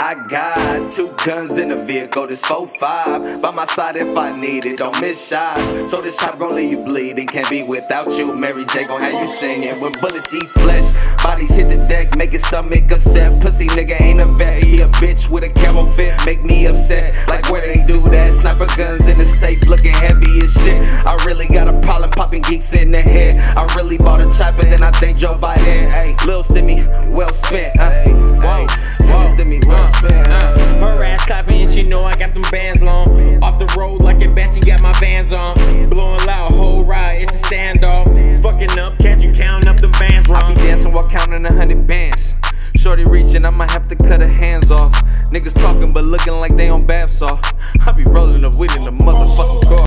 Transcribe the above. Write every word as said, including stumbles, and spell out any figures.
I got two guns in the vehicle, this four five by my side if I need it, don't miss shots. So this chop gon' leave you bleeding, can't be without you. Mary J gon' have you singing. When bullets eat flesh, bodies hit the deck, make his stomach upset. Pussy nigga ain't a vet, he a bitch with a camel fit, make me upset. Like where they do that, sniper guns in the safe, looking heavy as shit. I really got a problem popping geeks in the head. I really bought a chopper, then I think Joe Biden. Hey, Lil Stimmy, well spent. Uh, hey, whoa, whoa, Stimmy, well spent. Uh, her ass clapping and she know I got them bands long. Off the road like a bat, she got my bands on. Blowing loud, whole ride, it's a standoff. Fucking up, catch you counting up them bands wrong. I be dancing while counting a hundred bands. Shorty reaching, I might have to cut her hands off. Niggas talking but looking like they on bath salt. I be rolling up weed in the mother